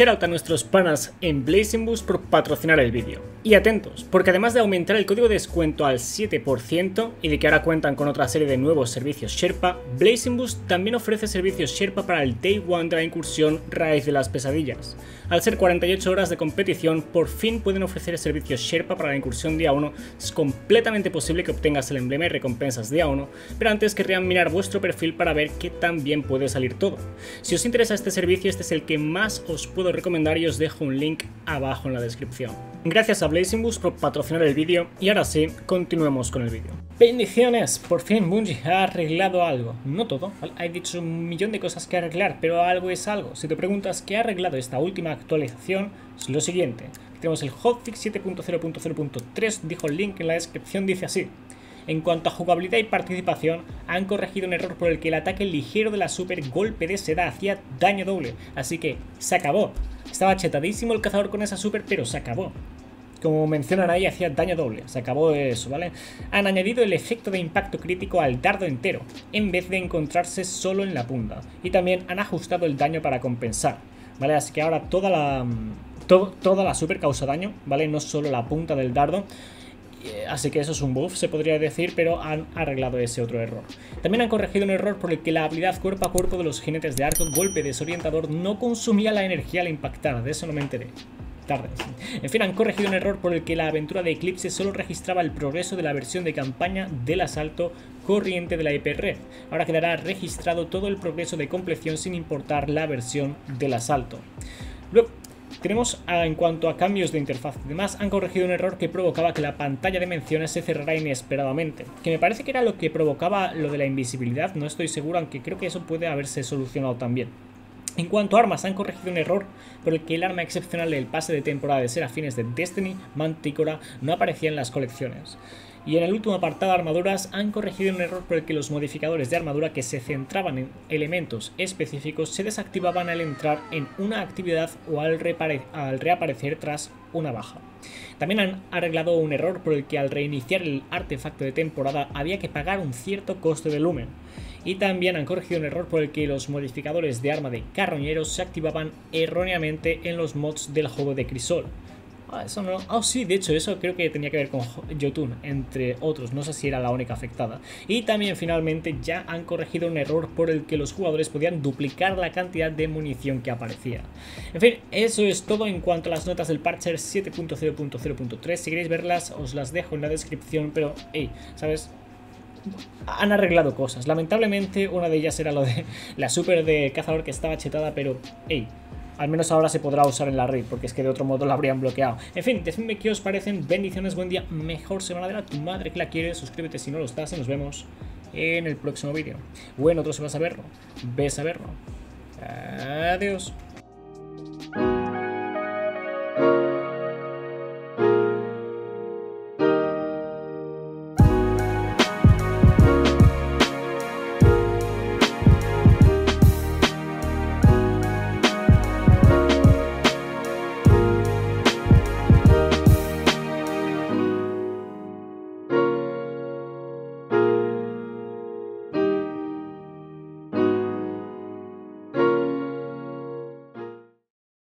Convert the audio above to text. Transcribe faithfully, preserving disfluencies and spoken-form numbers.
Shoutout a nuestros panas en Blazing Boost por patrocinar el vídeo. Y atentos, porque además de aumentar el código de descuento al siete por ciento y de que ahora cuentan con otra serie de nuevos servicios Sherpa, Blazing Boost también ofrece servicios Sherpa para el Day One de la incursión Raíz de las Pesadillas. Al ser cuarenta y ocho horas de competición, por fin pueden ofrecer servicios Sherpa para la incursión día uno. Es completamente posible que obtengas el emblema y recompensas día uno, pero antes querrían mirar vuestro perfil para ver qué tan bien puede salir todo. Si os interesa este servicio, este es el que más os puedo recomendar y os dejo un link abajo en la descripción. Gracias a Blazing Boost por patrocinar el vídeo y ahora sí, continuemos con el vídeo. Bendiciones, por fin Bungie ha arreglado algo. No todo, he dicho un millón de cosas que arreglar, pero algo es algo. Si te preguntas qué ha arreglado esta última actualización, es lo siguiente. Tenemos el hotfix siete punto cero punto cero punto tres, dijo el link en la descripción, dice así. En cuanto a jugabilidad y participación, han corregido un error por el que el ataque ligero de la super golpe de seda hacía daño doble, así que se acabó. Estaba chetadísimo el cazador con esa super, pero se acabó. Como mencionan ahí, hacía daño doble, se acabó eso, ¿vale? Han añadido el efecto de impacto crítico al dardo entero, en vez de encontrarse solo en la punta. Y también han ajustado el daño para compensar, ¿vale? Así que ahora toda la, todo, toda la super causa daño, ¿vale? No solo la punta del dardo. Así que eso es un buff, se podría decir, pero han arreglado ese otro error. También han corregido un error por el que la habilidad cuerpo a cuerpo de los jinetes de arco golpe desorientador no consumía la energía al impactar, de eso no me enteré. Tarde. En fin, han corregido un error por el que la aventura de Eclipse solo registraba el progreso de la versión de campaña del asalto corriente de la Hyper-Red. Ahora quedará registrado todo el progreso de compleción sin importar la versión del asalto. Luego tenemos, a, en cuanto a cambios de interfaz y demás, han corregido un error que provocaba que la pantalla de menciones se cerrara inesperadamente, que me parece que era lo que provocaba lo de la invisibilidad, no estoy seguro, aunque creo que eso puede haberse solucionado también. En cuanto a armas, han corregido un error por el que el arma excepcional del pase de temporada de Serafines de Destiny, Mantícora, no aparecía en las colecciones. Y en el último apartado de armaduras, han corregido un error por el que los modificadores de armadura que se centraban en elementos específicos se desactivaban al entrar en una actividad o al, al reaparecer tras una baja. También han arreglado un error por el que al reiniciar el artefacto de temporada había que pagar un cierto coste de lumen. Y también han corregido un error por el que los modificadores de arma de carroñeros se activaban erróneamente en los mods del juego de Crisol. Ah, eso no. Ah, sí, de hecho, eso creo que tenía que ver con Jotun, entre otros. No sé si era la única afectada. Y también, finalmente, ya han corregido un error por el que los jugadores podían duplicar la cantidad de munición que aparecía. En fin, eso es todo en cuanto a las notas del parcher siete punto cero punto cero punto tres. Si queréis verlas, os las dejo en la descripción. Pero, hey, ¿sabes? Han arreglado cosas. Lamentablemente, una de ellas era lo de la super de cazador que estaba chetada, pero, hey, al menos ahora se podrá usar en la raid, porque es que de otro modo la habrían bloqueado. En fin, decidme qué os parecen. Bendiciones, buen día, mejor semana de la tu madre que la quiere. Suscríbete si no lo estás y nos vemos en el próximo vídeo. O en otro si vas a verlo, ves a verlo. Adiós.